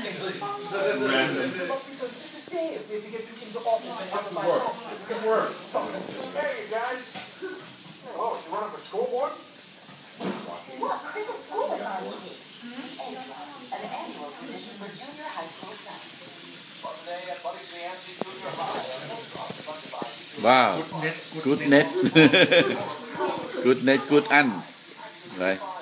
Random. Work. Good work. Hey, you guys. Oh, you running for school board? Look, there's a school in our city. An annual tradition for junior high school science. Wow, good net. Good net, good ăn. Rồi.